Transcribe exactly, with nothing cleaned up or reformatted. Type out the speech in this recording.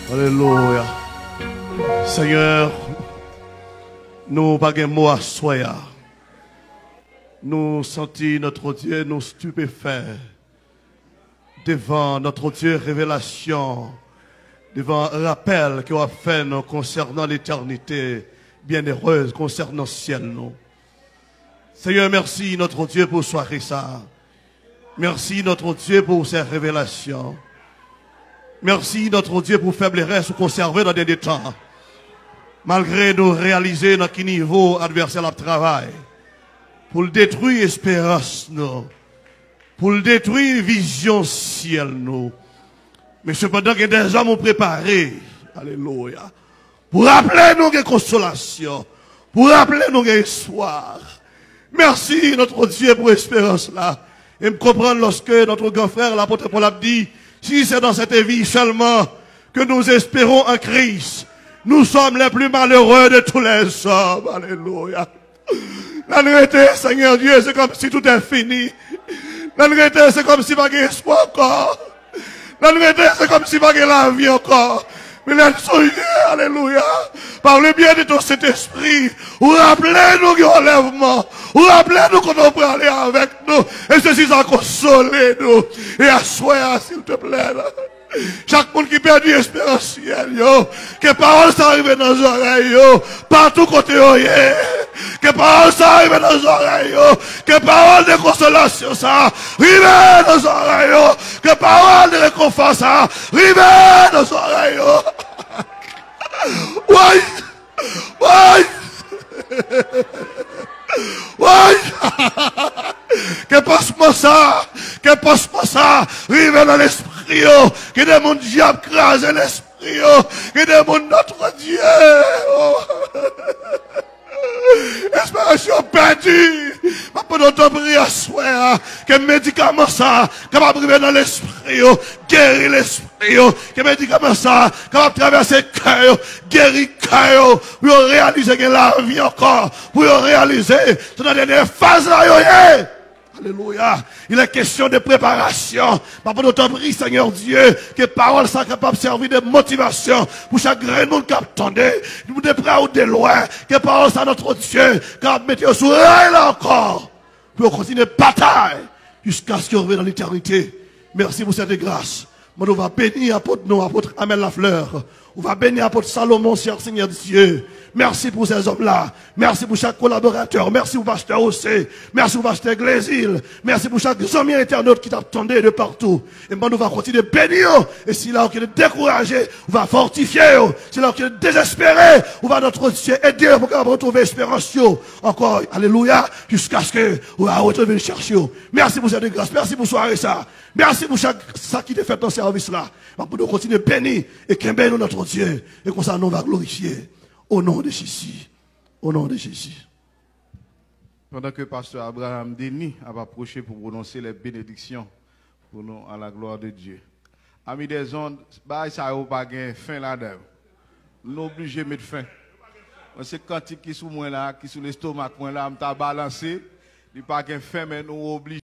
Alléluia. Seigneur, nous pas de mots à soya. Nous sentons notre Dieu nous stupéfaits devant notre Dieu révélation, devant un rappel qu'il a fait nous concernant l'éternité bienheureuse, concernant le ciel. Nous. Seigneur, merci notre Dieu pour soirée ça. Merci notre Dieu pour ces révélations. Merci notre Dieu pour faible reste conserver dans des temps. Malgré nous réaliser dans quel niveau adversaire la travail. Pour le détruire espérance nous. Pour le détruire vision ciel nous. Mais cependant que des hommes ont préparé. Alléluia. Pour rappeler nous que consolation. Pour rappeler nous que espoir. Merci notre Dieu pour l'espérance là. Et me comprendre lorsque notre grand frère l'apôtre Paul a dit. Si c'est dans cette vie seulement que nous espérons en Christ, nous sommes les plus malheureux de tous les hommes. Alléluia. La vérité, Seigneur Dieu, c'est comme si tout est fini. La vérité, c'est comme si pas d'espoir encore. La vérité, c'est comme si pas de la vie encore. Mais les soyez, alléluia, par le bien de ton Saint-Esprit, ou rappelez-nous qu'il y a un enlèvement, ou rappelez-nous qu'on peut aller avec nous, et ceci a consolé nous, et assoyez, s'il te plaît, là. Chaque monde qui perd du espérance, yo, que parole s'arrive dans nos oreilles, yo, partout côté, yo, yeah. Que parole s'arrive dans nos oreilles, yo, que parole de consolation, ça, arrive dans nos oreilles, yo, que parole de réconfort, ça, arrive dans nos oreilles, yo. Ouais, ouais, ouais. Que passe-moi ça, que passe-moi ça, arrive dans l'esprit. Que des mondes diable crasent l'esprit, que des mondes notre Dieu, oh. Espération perdue, ma pendant ton prier à soi, que médicament ça, capable de dans l'esprit, guérir l'esprit, que médicament ça, capable de traverser le cœur, guérir le cœur, pour réaliser que la vie encore, pour réaliser, c'est dans la dernière phase là, alléluia. Il est question de préparation. Papa, nous t'en prie, Seigneur Dieu, que parole soit capable de servir de motivation pour chaque grain de monde qui attendait, nous de près ou de loin, que parole soit notre Dieu, capable de mettre sur rail là encore, pour continuer de bataille jusqu'à ce qu'il revienne dans l'éternité. Merci pour cette grâce. Moi, nous va bénir apôtre nous, apôtre Amel Lafleur. On va bénir apôtre Salomon, cher Seigneur Dieu. Merci pour ces hommes-là. Merci pour chaque collaborateur. Merci pour pasteur Ossé. Merci pour pasteur Glésil. Merci pour chaque ami internaute qui t'attendait de partout. Et moi, nous va continuer de bénir. Et si là, on est découragé, on va fortifier. Si là, on est désespéré, on va notre Dieu aider pour qu'on retrouve espérance. Encore, alléluia, jusqu'à ce que on va retrouver le chercher. Merci pour cette grâce. Merci pour soirée ça. Merci pour chaque, ça qui te fait ton service là. Pour nous continuer de bénir et qu'un bénir notre Dieu. Et comme ça, nous va glorifier. Au nom de Jésus. Au nom de Jésus. Pendant que pasteur Abraham Denis a approché pour prononcer les bénédictions pour nous à la gloire de Dieu. Amis des ondes, bah ça n'a pas de fin là-dedans. Nous obligés de mettre fin. C'est quantique qui sous moi là, qui sous l'estomac moi là, m'ta balancé, il pas de fin mais nous obligés